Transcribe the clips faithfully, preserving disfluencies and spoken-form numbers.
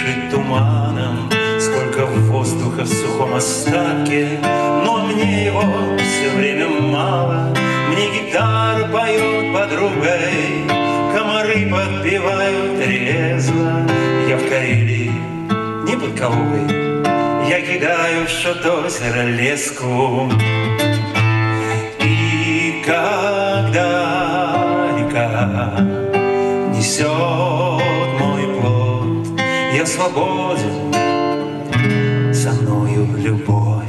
дышит туманом, сколько воздуха в сухом остатке, но мне его все время мало. Мне гитара поет подругой, комары подпевают резво. Я в Карелии, не под Калугой, я кидаю в шот-озеро леску. И когда река несет мой плод, я свободен, со мною любовь.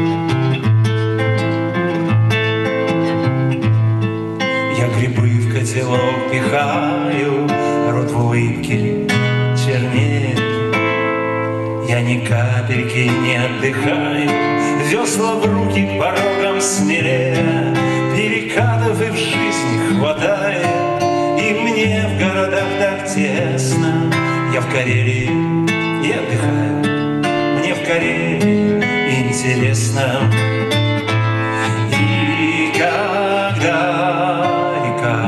Я грибы в котелок пихаю, рот в улыбке чернеет. Я ни капельки не отдыхаю, весла в руки к порогам смелее. Перекатов и в жизни хватает, и мне в городах так тесно. Я в Карелии и отдыхаю, мне в Карелии интересно. И когда река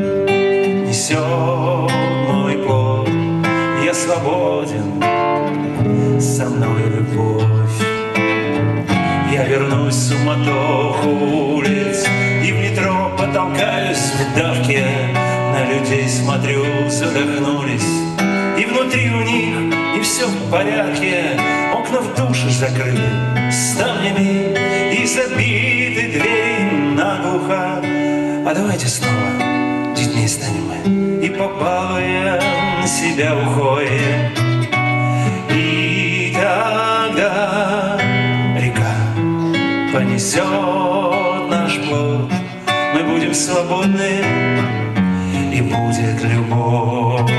несет мой плод, я свободен, со мной любовь. Я вернусь в суматоху улиц и в метро потолкаюсь в давке. На людей смотрю, задохнулись, и внутри у них не все в порядке. Окна в душе закрыты ставнями и забиты двери наглухо. А давайте снова детьми станем мы и побалуем себя уходим. И тогда река понесет наш плод, мы будем свободны, и будет любовь.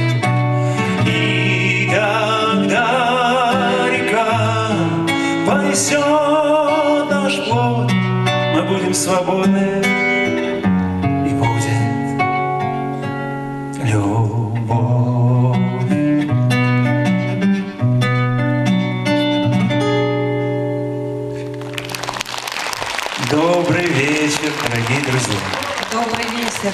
И тогда река понесет наш плод, мы будем свободны, и будет любовь. Добрый вечер, дорогие друзья. Добрый вечер.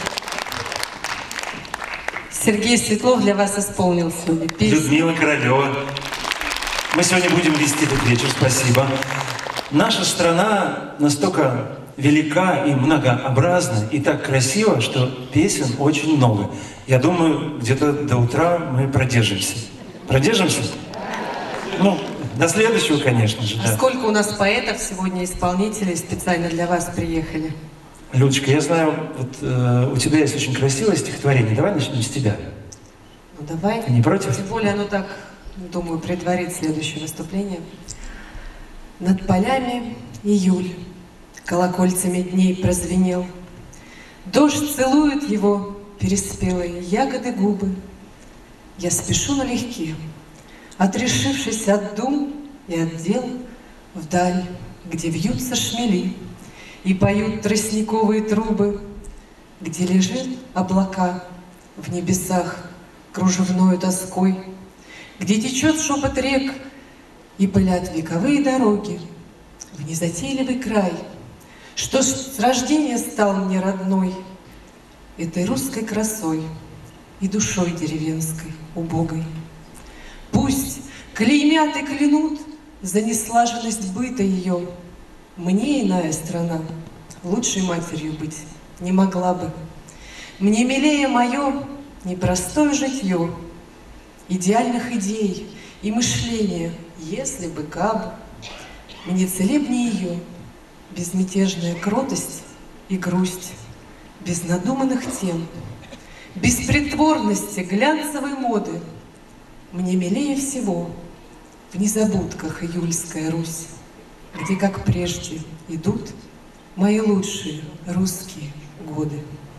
Сергей Светлов для вас исполнил сегодня песню. Людмила Королева. Мы сегодня будем вести этот вечер, спасибо. Наша страна настолько велика и многообразна, и так красива, что песен очень много. Я думаю, где-то до утра мы продержимся. Продержимся? Ну, до следующего, конечно же, а да. Сколько у нас поэтов сегодня, исполнителей специально для вас приехали? Людочка, я знаю, вот э, у тебя есть очень красивое стихотворение. Давай начнем с тебя. Ну давай. Ты не против? Тем более оно так, думаю, предварит следующее выступление. Над полями июль колокольцами дней прозвенел. Дождь целует его переспелые ягоды губы. Я спешу налегке, отрешившись от дум и от дел, вдаль, где вьются шмели и поют тростниковые трубы, где лежит облака в небесах кружевною тоской, где течет шепот рек и пылят вековые дороги в незатейливый край, что с рождения стал мне родной этой русской красой и душой деревенской убогой. Пусть клеймят и клянут за неслаженность быта ее, мне иная страна лучшей матерью быть не могла бы. Мне милее мое непростое житье, идеальных идей и мышления, если бы кабы. Мне целебнее ее безмятежная кротость и грусть, без надуманных тем, без притворности глянцевой моды. Мне милее всего в незабудках июльская Русь, где, как прежде, идут мои лучшие русские годы.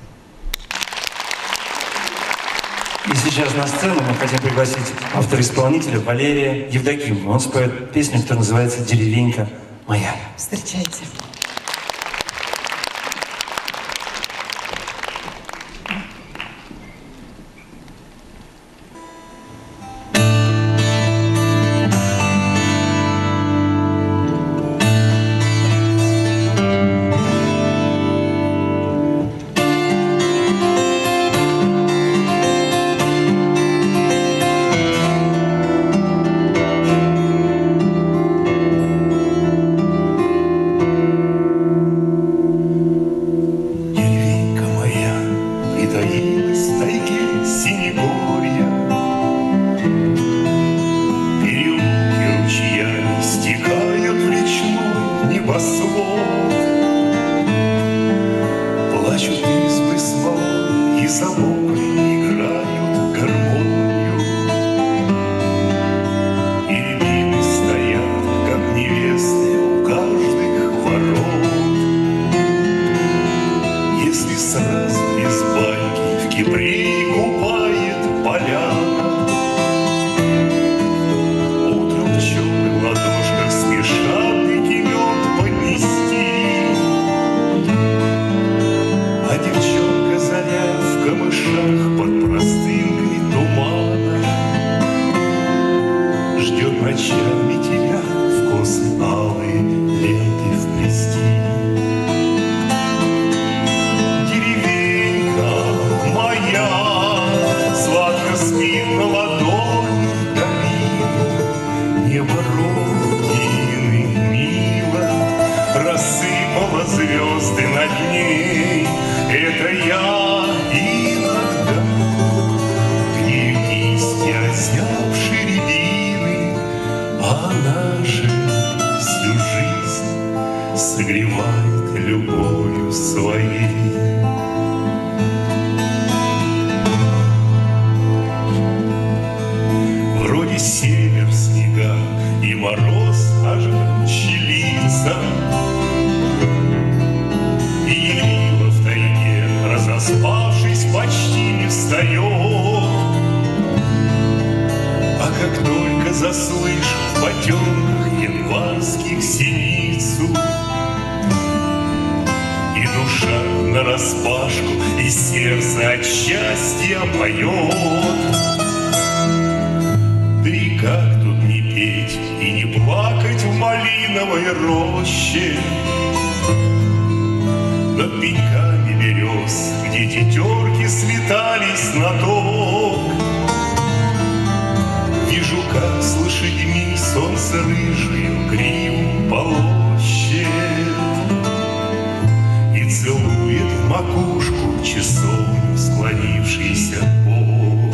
И сейчас на сцену мы хотим пригласить автора-исполнителя Валерия Евдокимова. Он споет песню, которая называется «Деревенька моя». Встречайте. ночами тебя в косы алые ленты вплести. Деревенька моя сладко спит на ладони долину, небо родины мило рассыпало звезды над ней. Это я иногда грею кисти, озябшие рябины, а она же всю жизнь согревает любовью своей. Вроде север снега и мороз аж щелится, и Ярила в тайге, разоспавшись, почти не встает. А как только заслышит в потемках январских синицу, и душа нараспашку, и сердце от счастья поет. Да и как тут не петь и не плакать в малиновой роще, над пеньками берез, где тетерки слетались на ток. Вижу, как с лошадьми солнце рыжую гриву полощет и целует в макушку часовню склонившийся Бог.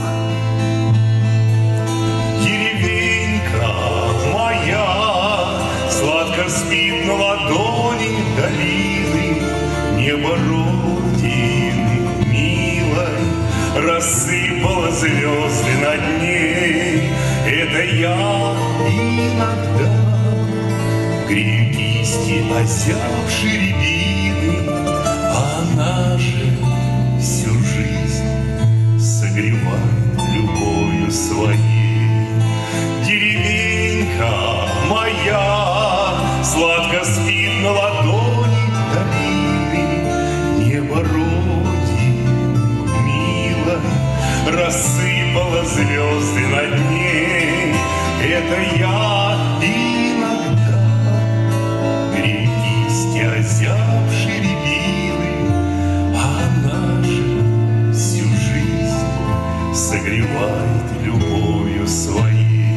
Деревенька моя сладко спит на ладони долины, небо родины милой рассыпало звезды над ней. Это я иногда грею кисти, озябшие рябины, а она же всю жизнь согревает любовью своей. Деревенька моя сладко спит на ладони долины, небо родины мило рассыпало звезды над ней. Это я иногда грею кисти, озябшие рябины, а она же всю жизнь согревает любовью своей.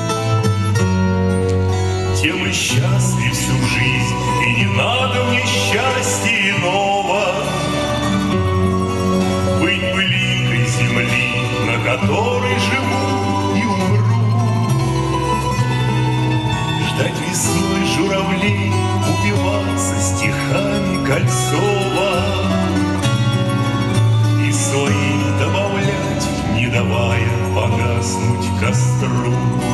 Тем и счастлив всю жизнь, и не надо мне счастья иного, быть былинкой земли, на которой живу и умру. Ждать весной журавлей, упиваться стихами Кольцова и своим добавлять, не давая погаснуть костру.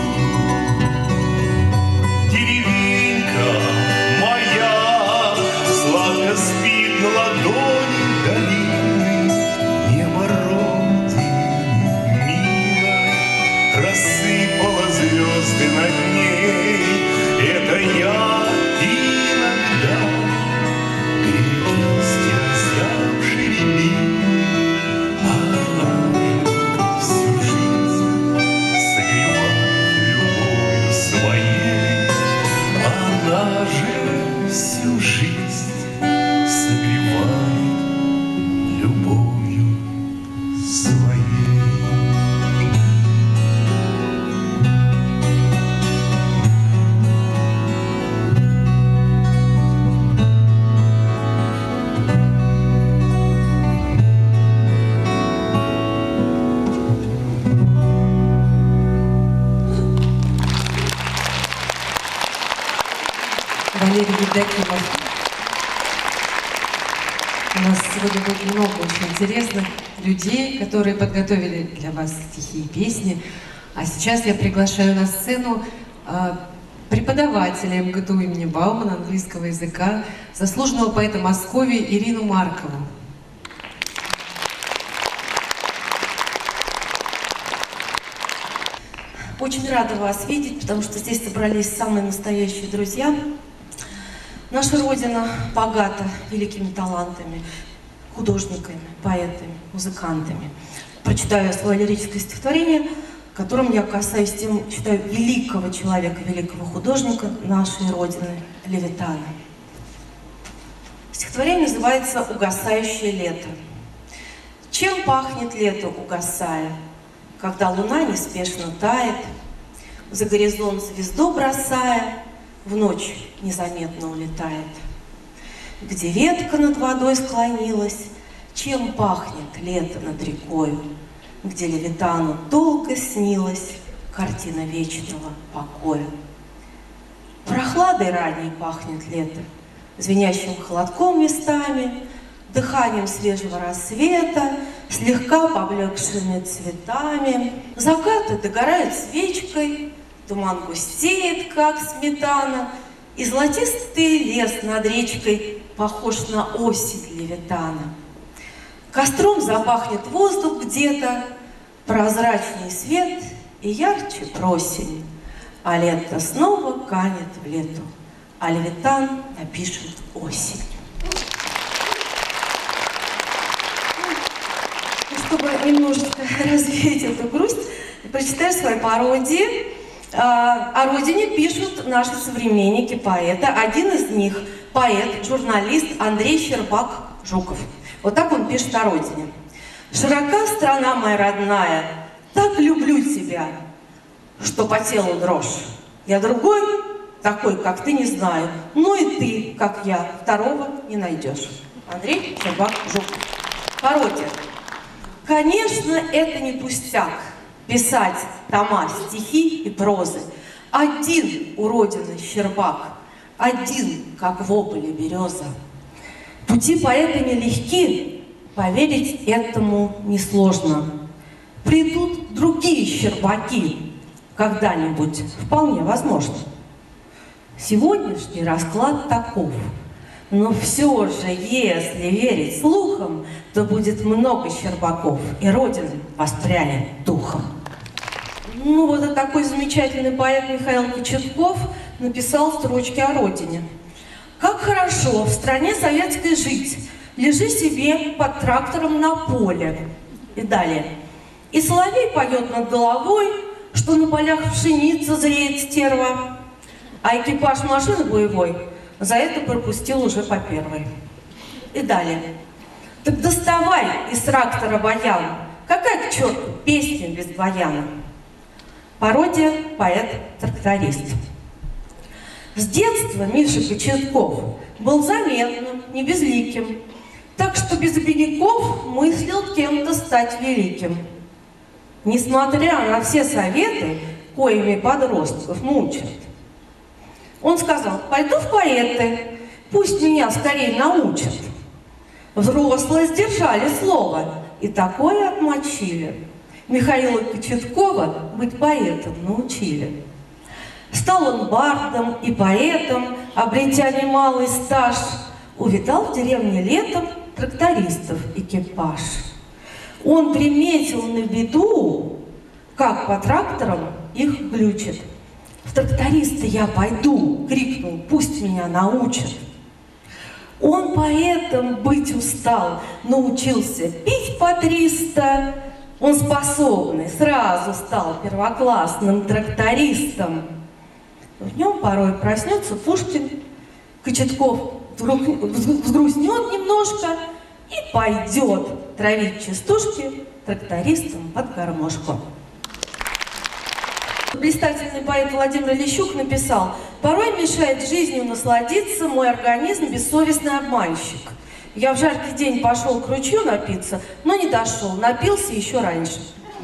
Деревенька моя сладко спит на ладони долины, небо родины милой рассыпало звезды над ней. Это я иногда грею кисти, озябшие рябины, а она всю жизнь согревает любовью своей. Она же всю жизнь согревает любовью своей. Валерий Евдокимов. У нас сегодня будет много очень интересных людей, которые подготовили для вас стихи и песни. А сейчас я приглашаю на сцену э, преподавателя эм гэ тэ у имени Баумана английского языка, заслуженного поэта Московии Ирину Маркову. Очень рада вас видеть, потому что здесь собрались самые настоящие друзья. Наша Родина богата великими талантами, художниками, поэтами, музыкантами. Прочитаю свое лирическое стихотворение которым я касаюсь тем, считаю, великого человека, великого художника нашей Родины, Левитана. Стихотворение называется «Угасающее лето». Чем пахнет лето, угасая, когда луна неспешно тает, за горизонт звезду бросая, в ночь незаметно улетает? Где ветка над водой склонилась, чем пахнет лето над рекою, где Левитану долго снилась картина вечного покоя? Прохладой ранней пахнет лето, звенящим холодком местами, дыханием свежего рассвета, слегка поблекшими цветами. Закаты догорают свечкой, туман густеет, как сметана, и золотистый лес над речкой похож на осень Левитана. Костром запахнет воздух где-то, прозрачный свет и ярче просень, а лето снова канет в лету, а Левитан напишет осень. Чтобы немножечко развеять эту грусть, прочитаю свои пародии. О родине пишут наши современники, поэты. Один из них – поэт, журналист Андрей Щербак-Жуков. Вот так он пишет о родине. «Широка страна моя родная, так люблю тебя, что по телу дрожь. Я другой, такой, как ты, не знаю, но и ты, как я, второго не найдешь». Андрей Щербак-Жуков. Пародия. Конечно, это не пустяк писать тома, стихи и прозы. Один у родины Щербак, один, как в ополе береза. Пути поэта нелегки, поверить этому несложно. Придут другие Щербаки, когда-нибудь, вполне возможно. Сегодняшний расклад таков. Но все же, если верить слухам, то будет много Щербаков, и Родина воспрянет духом. Ну, вот это такой замечательный поэт Михаил Кочетков написал строчки о Родине. «Как хорошо в стране советской жить, лежи себе под трактором на поле». И далее. «И соловей поет над головой, что на полях пшеница зреет стерва, а экипаж машины боевой за это пропустил уже по первой». И далее. «Так доставай из трактора баян, какая к черту песня без баяна». Пародия поэт-тракторист. С детства Миша Кочетков был заметным, не безликим, так что без обиняков мыслил кем-то стать великим. Несмотря на все советы, коими подростков мучат, он сказал: «Пойду в поэты, пусть меня скорее научат». Взрослые сдержали слово и такое отмочили. Михаила Кочеткова быть поэтом научили. Стал он бардом и поэтом, обретя немалый стаж, увидал в деревне летом трактористов экипаж. Он приметил на беду, как по тракторам их глючат. «В трактористы я пойду!» — крикнул: «Пусть меня научат!» Он поэтом быть устал, научился пить по триста. Он способный сразу стал первоклассным трактористом. В нем порой проснется Пушкин, Кочетков вдруг взгрустнет немножко и пойдет травить частушки трактористам под гармошку. Блистательный поэт Владимир Лещук написал: «Порой мешает жизнью насладиться мой организм бессовестный обманщик. Я в жаркий день пошел к ручью напиться, но не дошел, напился еще раньше».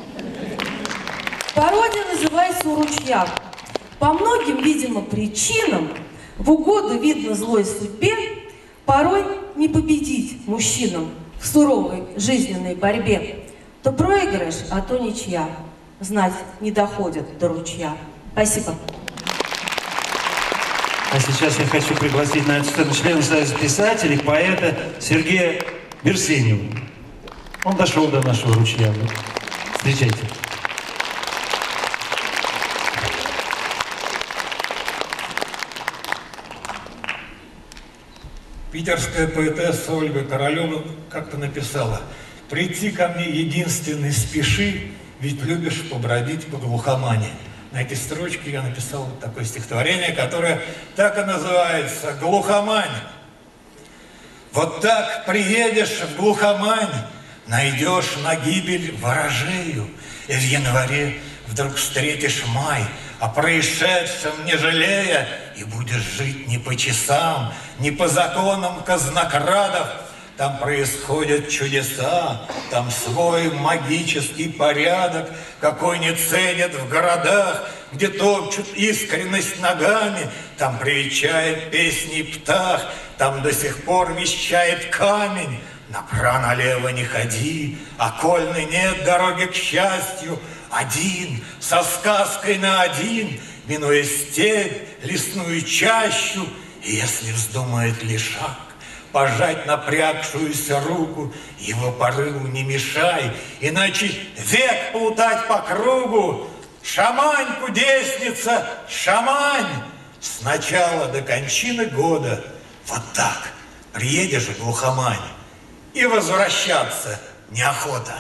Пародия называется «У ручья». По многим, видимо, причинам, в угоду, видно, злой судьбе, порой не победить мужчинам в суровой жизненной борьбе. То проигрыш, а то ничья. Знать не доходит до ручья. Спасибо. А сейчас я хочу пригласить на эту сцену члена Союза писателей, поэта Сергея Берсенева. Он дошел до нашего ручья. Встречайте. Питерская поэтесса Ольга Королева как-то написала: «Прийти ко мне единственный спеши, ведь любишь побродить по глухомане. На этой строчке я написал вот такое стихотворение, которое так и называется «Глухомань». Вот так приедешь в глухомань, найдешь на гибель ворожею, и в январе вдруг встретишь май, о происшедшем не жалея, и будешь жить не по часам, не по законам казнокрадов. Там происходят чудеса, там свой магический порядок, какой не ценят в городах, где топчут искренность ногами. Там привечает песни птах, там до сих пор вещает камень. Направо-налево не ходи, окольной нет дороги к счастью. Один, со сказкой на один, минуя степь, лесную чащу, и если вздумает лишак пожать напрягшуюся руку, его порыву не мешай, иначе век плутать по кругу. Шамань, кудесница, шамань! С начала до кончины года вот так приедешь в глухомань, и возвращаться неохота.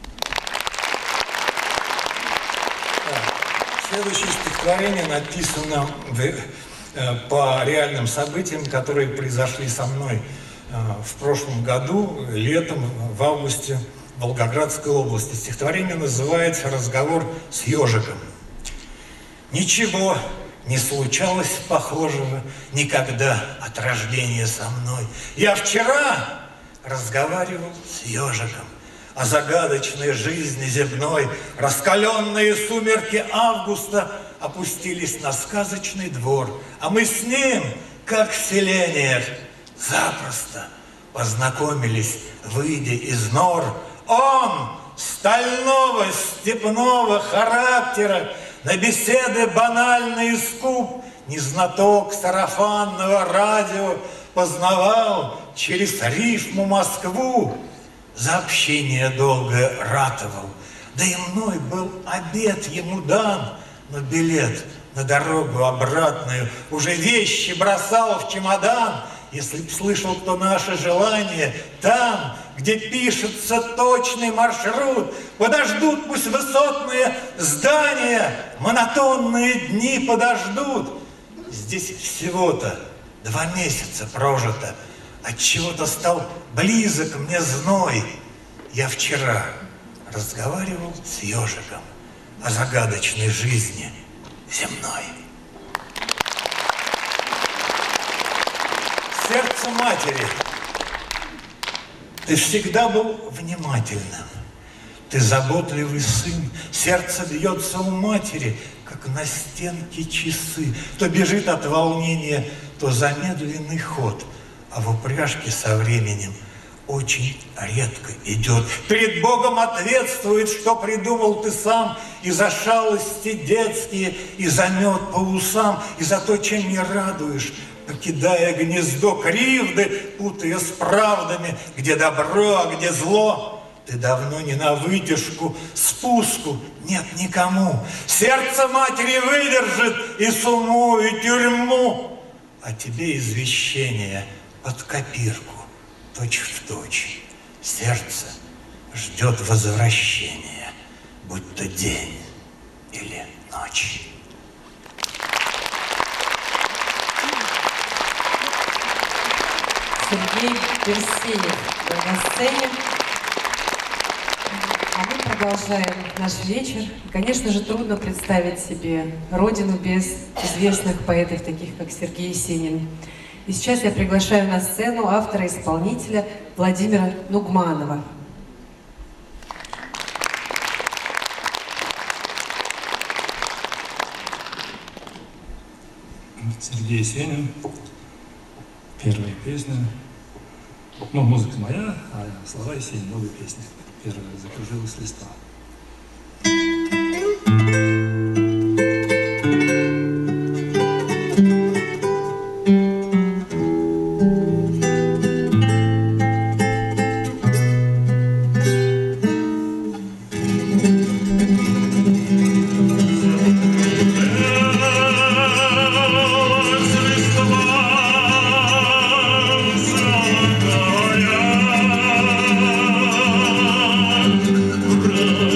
Следующее стихотворение написано по реальным событиям, которые произошли со мной в прошлом году, летом, в августе, в Волгоградской области. Стихотворение называется «Разговор с ежиком». Ничего не случалось похожего никогда от рождения со мной. Я вчера разговаривал с ежиком о загадочной жизни земной. Раскаленные сумерки августа опустились на сказочный двор, а мы с ним, как в селениях, запросто познакомились, выйдя из нор. Он стального степного характера, на беседы банальный скуп, незнаток сарафанного радио, познавал через рифму Москву. За общение долго ратовал, да и мной был обет ему дан, но билет на дорогу обратную уже вещи бросал в чемодан. Если б слышал кто наше желание, там, где пишется точный маршрут, подождут пусть высотные здания, монотонные дни подождут. Здесь всего-то два месяца прожито, отчего-то стал близок мне зной. Я вчера разговаривал с ежиком о загадочной жизни земной. Сердце матери. Ты всегда был внимательным. Ты заботливый сын. Сердце бьется у матери, как на стенке часы. То бежит от волнения, то замедленный ход. А в упряжке со временем очень редко идет. Перед Богом ответствует, что придумал ты сам, и за шалости детские, и за мед по усам, и за то, чем не радуешь, покидая гнездо кривды, путая с правдами, где добро, а где зло. Ты давно не на вытяжку, спуску нет никому. Сердце матери выдержит и суму, и тюрьму, а тебе извещение под копирку, точь в точь. Сердце ждет возвращения, будь то день или ночь. Сергей Берсеев на сцене. А мы продолжаем наш вечер. И, конечно же, трудно представить себе родину без известных поэтов, таких как Сергей Есенин. И сейчас я приглашаю на сцену автора-исполнителя Владимира Нугманова. Сергей Есенин. Первая песня. Ну, музыка моя, а слова Есенин, новая песня. Первая «Закружилась листва». Run.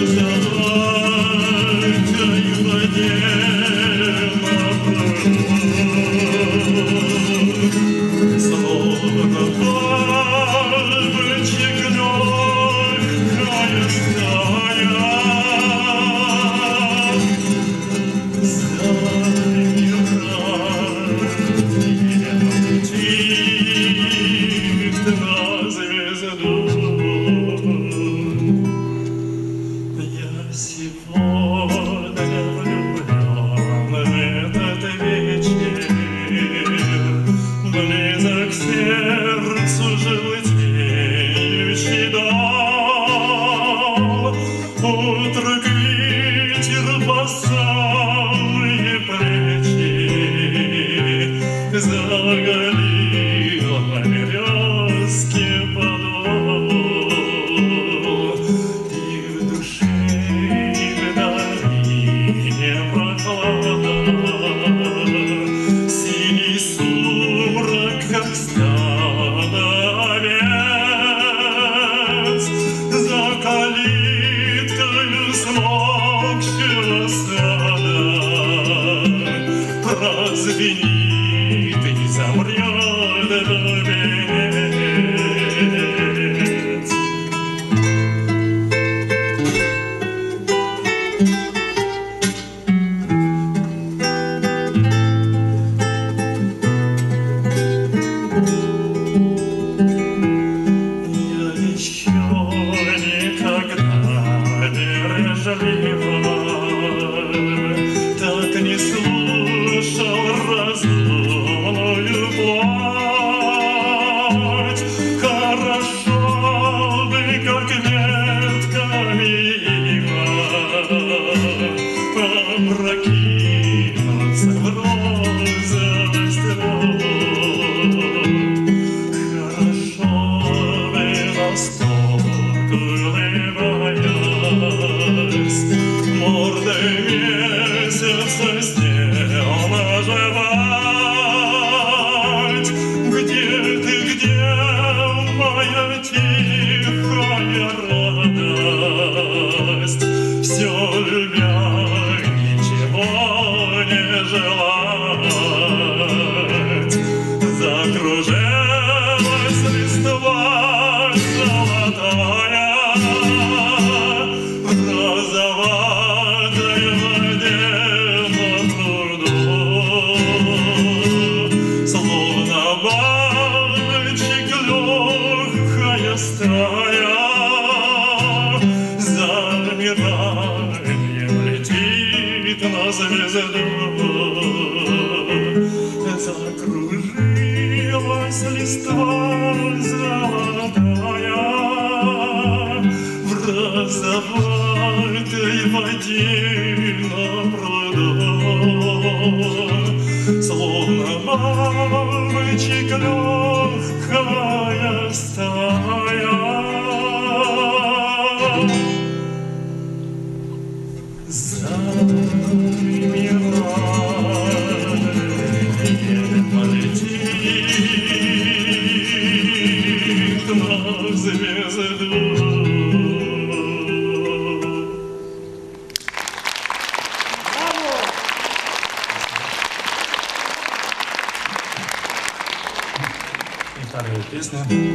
Вторая песня,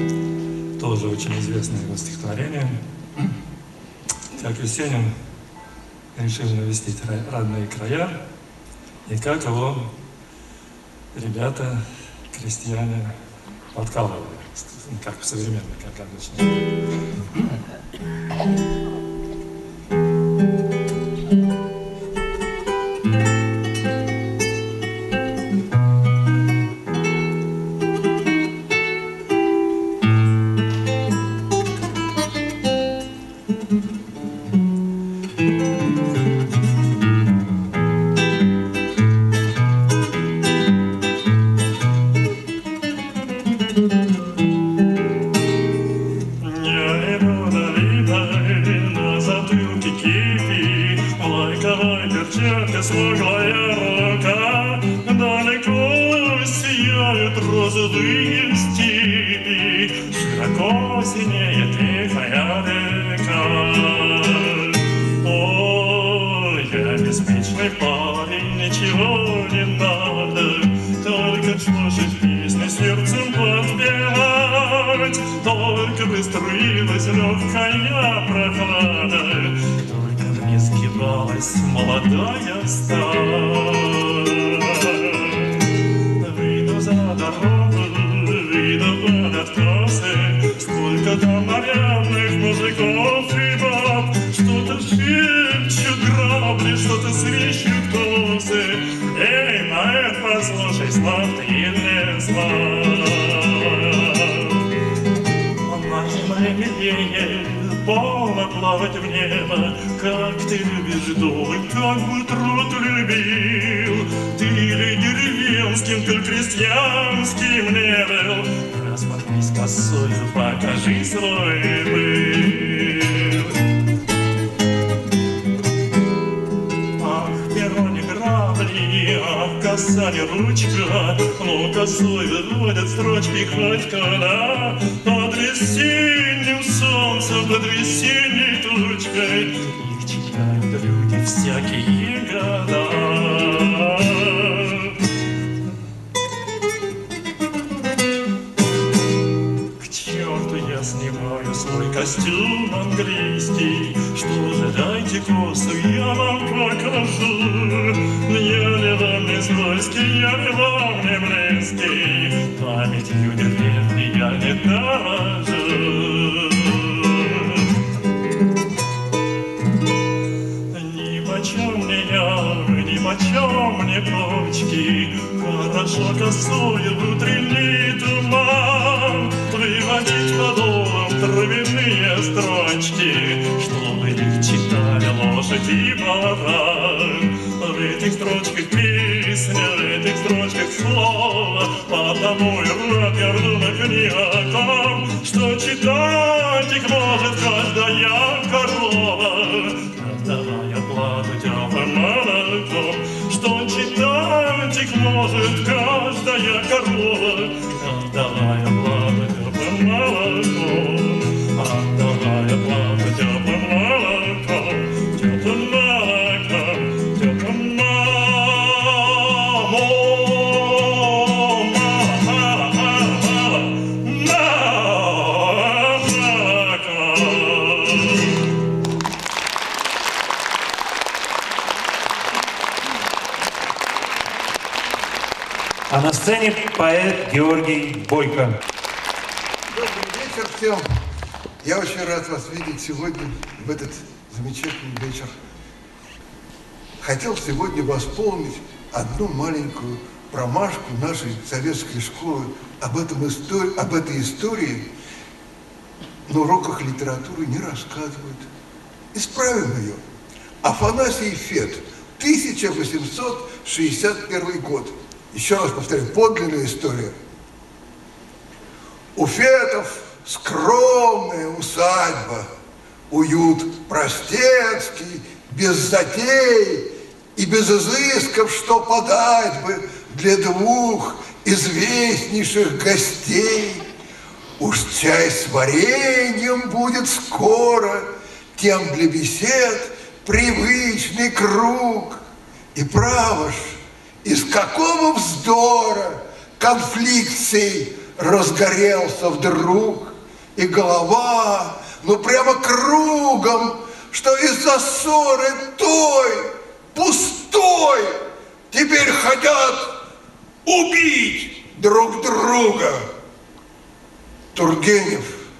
тоже очень известное его стихотворение. Как Есенин решил навестить родные края, и как его ребята, крестьяне, подкалывали, как в современной, как обычно. Молодая сталь. знав, ты не знал. На земле милее полно плавать в небо, как ты любишь думать, как бы труд любил. Ты ли деревенским, ты крестьянским не был, распахнись косою, покажи свой был. Ах, перо не грабли, ах, коса не ручка, но косой выводят строчки хоть когда. Под весенним солнцем, под весенней тучкой их читают люди всякие года. К черту я снимаю свой костюм английский, что же, дайте косу, я вам покажу. Я ли вам не свойский, я ли вам не близкий, памятью деревни я не дорожу. Нипочем мне ямы, нипочем мне почки, хорошо косою в утренний туман выводить подолом травяные строчки, чтобы их читали лошадь и баран. В этих строчках песня, в этих строчках слово, потому и рад горду на книгаком, что читать их может каждая корова, отдавая плату теплым молоком. Что читать их может каждая корова, отдавая плату теплым молоком, отдавая плату теплым молоком, теплым молоком, теплым молоком. А на сцене поэт Георгий Бойко. Добрый вечер всем. Я очень рад вас видеть сегодня, в этот замечательный вечер. Хотел сегодня восполнить одну маленькую промашку нашей советской школы об, этом истории, об этой истории на уроках литературы не рассказывают. Исправим ее. Афанасий Фет, тысяча восемьсот шестьдесят первый год. Еще раз повторяю, подлинная история. У Фетов скромная усадьба, уют простецкий, без затей и без изысков, что подать бы для двух известнейших гостей. Уж чай с вареньем будет скоро, тем для бесед привычный круг. И право ж, из какого вздора конфликций разгорелся вдруг, и голова, ну прямо кругом, что из-за ссоры той, пустой, теперь хотят убить друг друга. Тургенев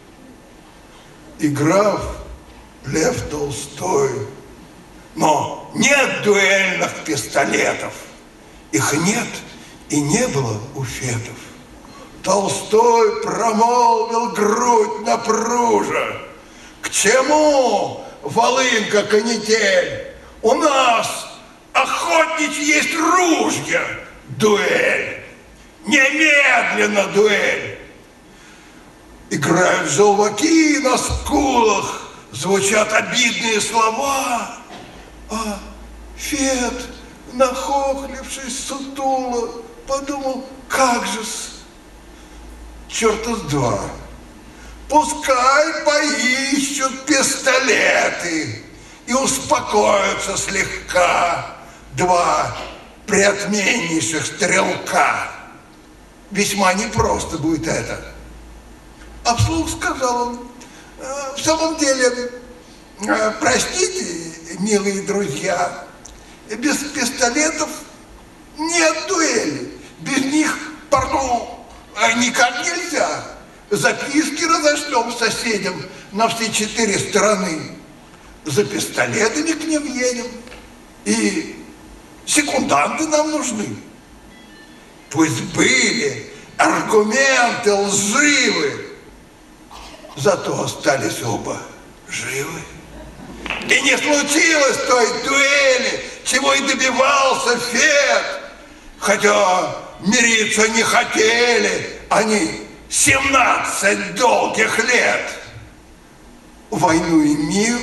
и граф Лев Толстой. Но нет дуэльных пистолетов. Их нет и не было у Фетов. Толстой промолвил грудь напружа: к чему волынка канитель? У нас охотничьи есть ружья. Дуэль. Немедленно дуэль. Играют желваки на скулах, звучат обидные слова, а Фет, нахохлившись сутуло, подумал, как же-с, черта с два, пускай поищут пистолеты и успокоятся слегка два преотменнейших стрелка. Весьма непросто будет это. А вслух сказал он: в самом деле, простите, милые друзья, без пистолетов нет дуэли. Без них, пардон, никак нельзя. Записки разошлем соседям на все четыре стороны. За пистолетами к ним едем. И секунданты нам нужны. Пусть были аргументы лживы, зато остались оба живы. И не случилось той дуэли, чего и добивался Фет, хотя мириться не хотели они семнадцать долгих лет. Войну и мир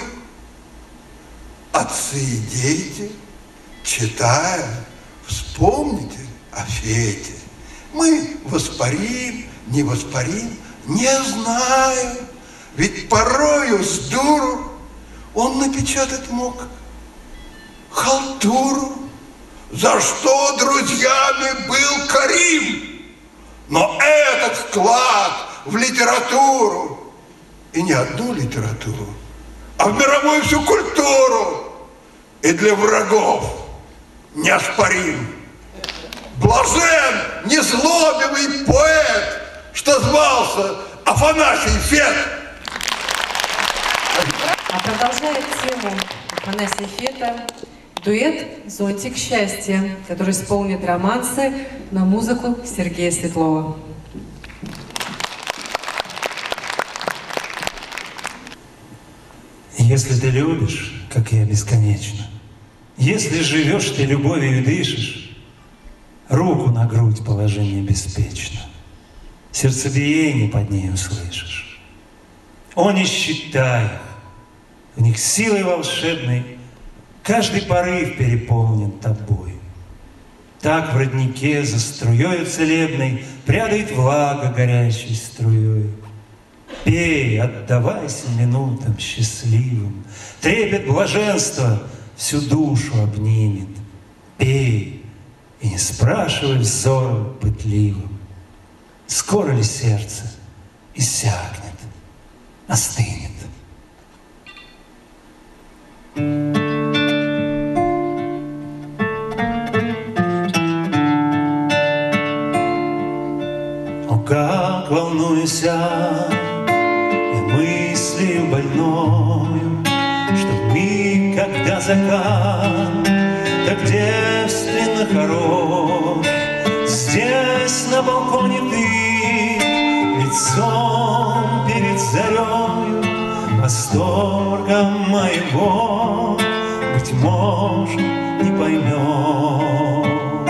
отцы и дети, читая, вспомните о Фете. Мы воспарим, не воспарим, не знаю, ведь порою с дуру он напечатать мог халтуру, за что друзьями был Карим. Но этот вклад в литературу, и не одну литературу, а в мировую всю культуру, и для врагов неоспорим. Блажен незлобивый поэт, что звался Афанасий Фет. А продолжает тему Афанасия Фета дуэт «Зонтик счастья», который исполнит романсы на музыку Сергея Светлова. Если ты любишь, как я бесконечно, если живешь ты любовью и дышишь, руку на грудь положи мне беспечно, сердцебиение под ней услышишь. О, не считай их, в них силой волшебной каждый порыв переполнен тобой. Так в роднике за струей целебной прядает влага горячей струей. Пей, отдавайся минутам счастливым, трепет блаженства всю душу обнимет. Пей и не спрашивай взором пытливым, скоро ли сердце иссякнет, остынет. О, как волнуюсь я, я мыслью больною, что в миг, когда закат так девственно хорош, здесь на балконе ты лицом перед зарею восторгом моего, быть может, не поймешь.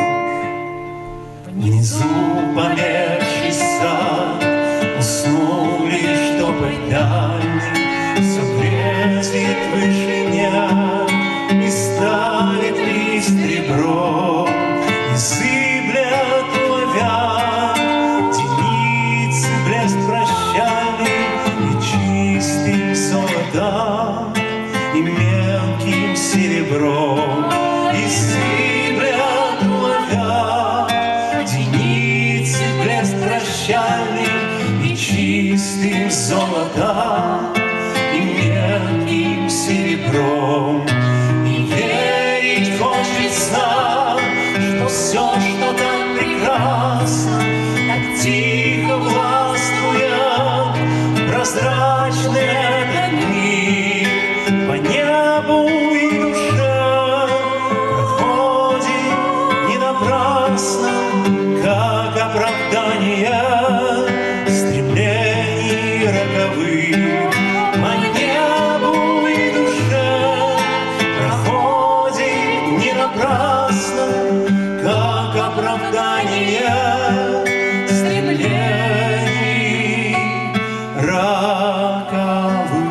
Внизу померкший сад, уснул лишь тополь дальний, все грезит выше меня, и ставит лист ребро, и зыблят ловя теницы блеск прощальный, и чистым золотом, и мелким серебром, и зыблят ловя теницы блеск прощальный, и чистым золотом, и мелким серебром. И верить хочется, что все, что так прекрасно, так тихо властвует прозрачные огни по небу и душе, проходит не напрасно, как оправдание стремлений роковых. По небу и душе проходит не напрасно, как оправдание стремлений роковых.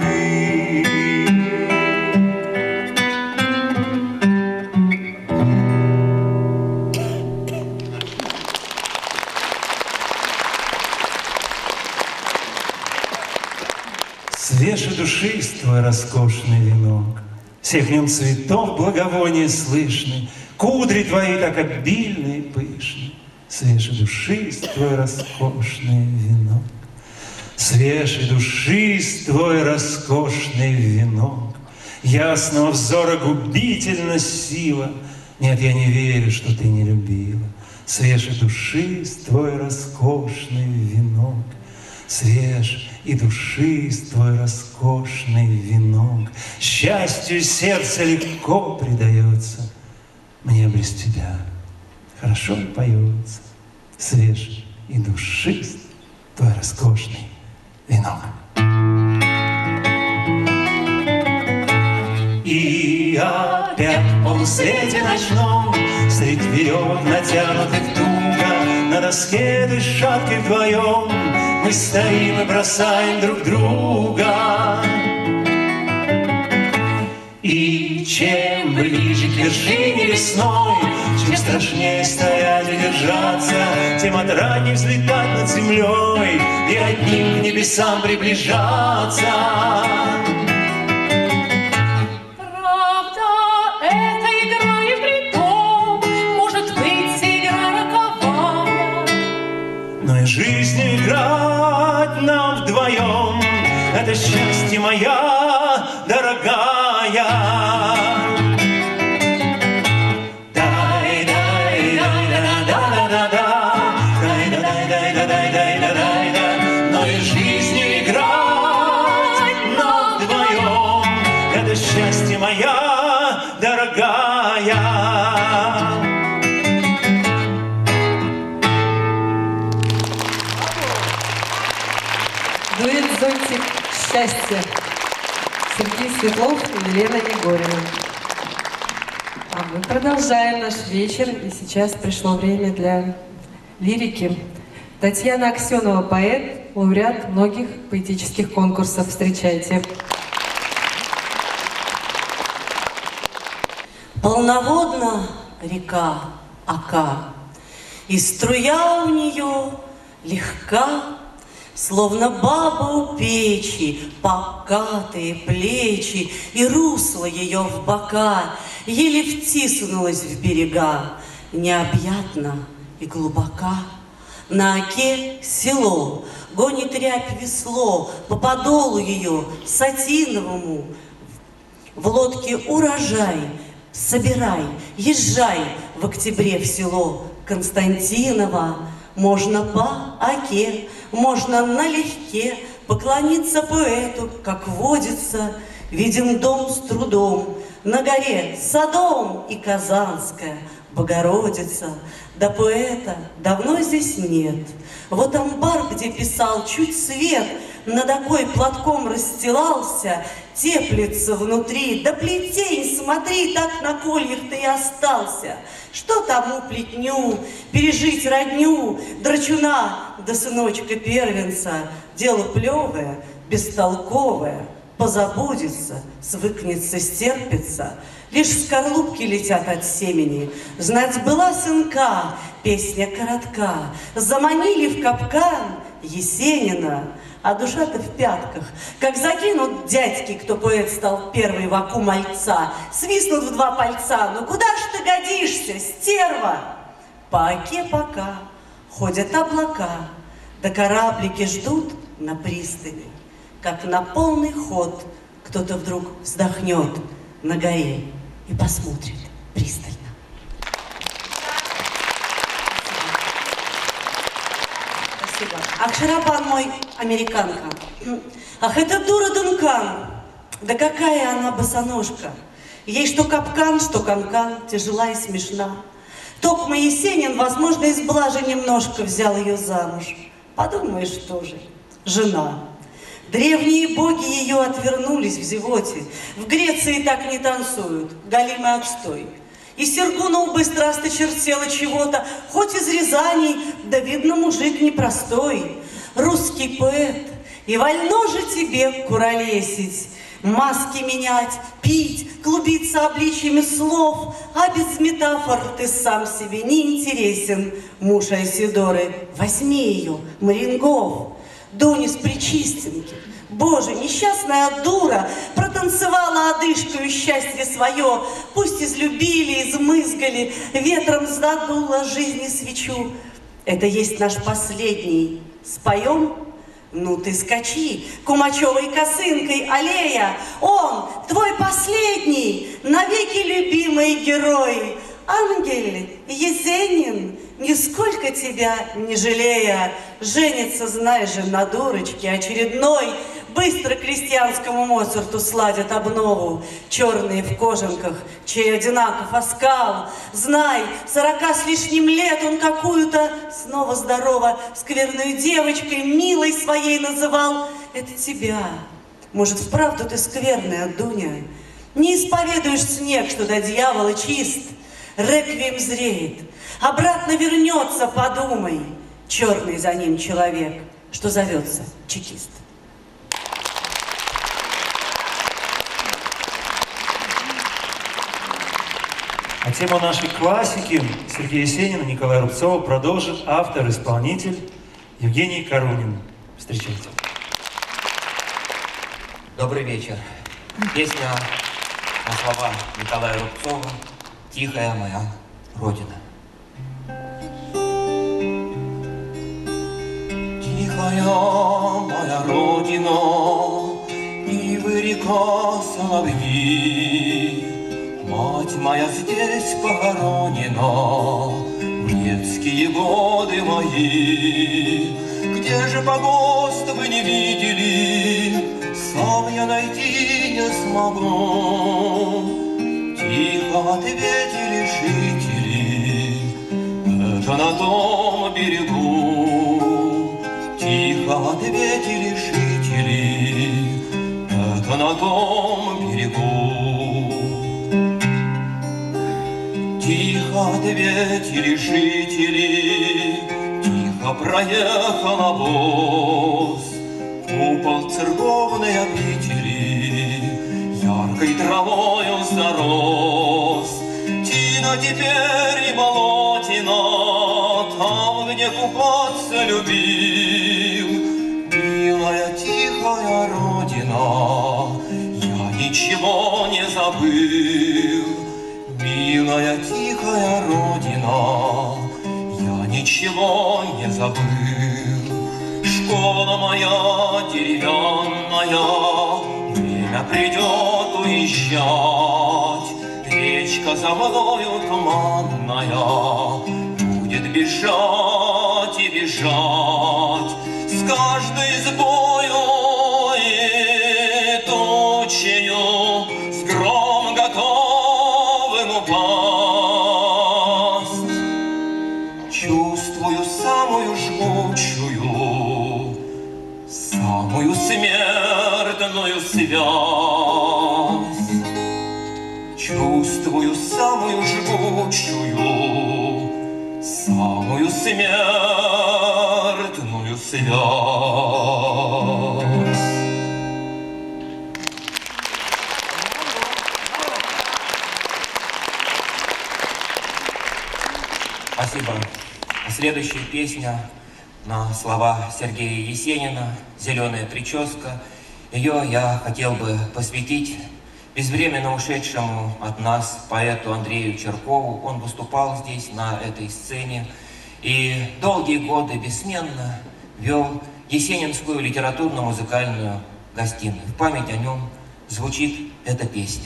Свежий душист твой роскошный венок, всех в нем цветов благовония слышны, кудри твои так обильны и пышны. Свежий душист твой роскошный венок, свежий душист твой роскошный венок, ясного взора губительна сила. Нет, я не верю, что ты не любила. Свежий душист твой роскошный венок, свеж и душист твой роскошный венок. Счастью сердце легко предается, мне близ тебя хорошо поется. свеж и душист твой роскошный венок. И опять в полусвете ночном, средь веревок натянутых туго, на доске дышатки вдвоем мы стоим и бросаем друг друга. И чем ближе к вершине лесной, чем страшнее стоять и держаться, тем отраднее взлетать над землей и одним к небесам приближаться. Правда, эта игра и притом может быть игра роковая, но и жизнь играть нам вдвоем — это счастье моя дорогая. Но и жизнь играть нам вдвоем — это счастье моя дорогая. Дуэт «Зонтик счастья». Сергей Светлов и Елена Егорова. А мы продолжаем наш вечер, и сейчас пришло время для лирики. Татьяна Аксенова, поэт, лауреат многих поэтических конкурсов. Встречайте. Полноводна река Ока, и струя у нее легка, словно баба у печи, покатые плечи, и русло ее в бока еле втиснулось в берега, необъятно и глубока. На Оке село, гонит рябь весло по подолу ее сатиновому. В лодке урожай, собирай, езжай в октябре в село Константиново. Можно по Оке, можно налегке поклониться поэту, как водится. Виден дом с трудом, на горе Содом и Казанская Богородица. Да поэта давно здесь нет. Вот амбар, где писал, чуть свет над окой платком расстилался, теплится внутри. Да плетень, смотри, так на кольях ты и остался. Что тому плетню, пережить родню, драчуна да сыночка первенца? Дело плевое, бестолковое, позабудется, свыкнется, стерпится. Лишь скорлупки летят от семени. Знать была сынка, песня коротка. Заманили в капкан Есенина, а душа-то в пятках. Как закинут дядьки, кто поэт стал первый в Оку мальца, свистнут в два пальца. Ну куда ж ты годишься, стерва? По Оке пока ходят облака, да кораблики ждут на пристани. Как на полный ход кто-то вдруг вздохнет на горе и посмотрит пристально. Спасибо. Ах, Шарапан мой, американка. Ах, это дура Дункан. Да какая она босоножка. Ей что капкан, что канкан, тяжела и смешна. Токма Есенин, возможно, из блажи немножко взял ее замуж. Подумаешь, что же, жена. Древние боги ее отвернулись в зевоте. В Греции так не танцуют, голимый отстой. И Сергунов быстро осточертела чего-то, хоть из Рязани, да видно, мужик непростой. Русский поэт, и вольно же тебе куролесить, маски менять, пить, клубиться обличьями слов, а без метафор ты сам себе не интересен. Муж Айсидоры, возьми ее, Марингов. Дуня с Пречистенки, Боже, несчастная дура, протанцевала одышкою счастье свое, пусть излюбили, измызгали, ветром задуло жизни свечу. Это есть наш последний. Споем? Ну ты скачи, кумачевой косынкой аллея, он, твой последний, навеки любимый герой. Ангель Есенин, нисколько тебя не жалея, женится, знай же, на дурочке очередной. Быстро крестьянскому Моцарту сладят обнову. Черные в кожанках, чей одинаков оскал. Знай, сорока с лишним лет он какую-то, снова здорово, скверную девочкой, милой своей называл. Это тебя. Может, вправду ты скверная, Дуня? Не исповедуешь снег, что до дьявола чист. Реквием зреет, обратно вернется, подумай. Черный за ним человек, что зовется чекист. А тему нашей классики Сергея Есенина, Николая Рубцова продолжит автор-исполнитель Евгений Карунин. Встречайте. Добрый вечер. Песня на слова Николая Рубцова «Тихая моя Родина». Тихая моя Родина, ивы, река, соловьи, мать моя здесь похоронена в детские годы мои. Где же погост вы не видели, сам я найти не смогу. Тихо ответили жители, это на том берегу. Тихо ответили жители, это на том берегу. Тихо ответили жители, тихо проехал обоз. Купол церковной обители яркой травою зарос. Тина теперь и болотина, там, где купаться любил. Милая тихая Родина, я ничего не забыл. Милая тихая Родина, я ничего не забыл. Школа моя деревянная, время придет уезжать. Речка за мною туманная будет бежать и бежать. С каждой сбою и тучею, с гром готовым упасть. Чувствую самую жгучую, самую смертную связь. Чувствую самую жгучую, самую смертную связь. Спасибо. Следующая песня на слова Сергея Есенина «Зеленая прическа». Ее я хотел бы посвятить безвременно ушедшему от нас поэту Андрею Чиркову. Он выступал здесь, на этой сцене, и долгие годы бессменно вел Есенинскую литературно-музыкальную гостиную. В память о нем звучит эта песня.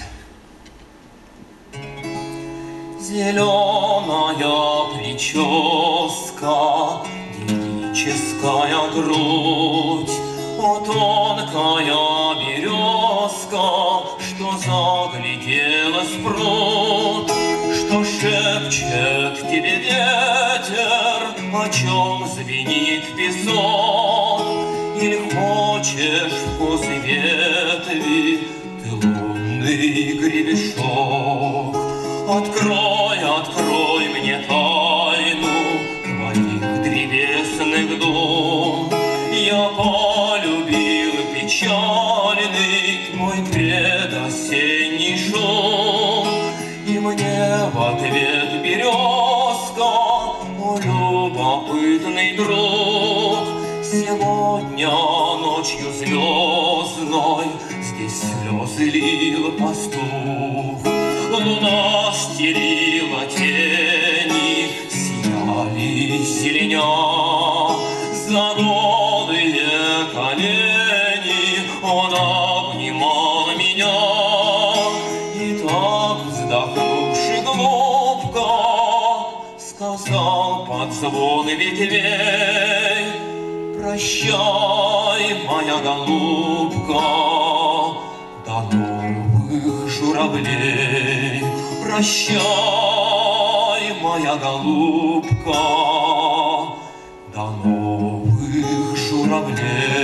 Зеленая прическа, девическая грудь, о, тонкая березка, что загляделась в пруд, что шепчет тебе ветер, о чем звенит песок. Или хочешь вкус ветви, ты лунный гребешок. Открой, открой мне тайну твоих древесных дум. Я полюбил печальный твой предосенний шум. И мне в ответ березка, о, любопытный друг. Сегодня ночью звездной здесь слезы лил пастух. Луна стерила тени, сияли зеленя. За голые колени он обнимал меня. И так, вздохнувши глубко, сказал под звон ветвей: Прощай, моя голубка, до новых журавлей. Прощай, моя голубка, до новых журавлей.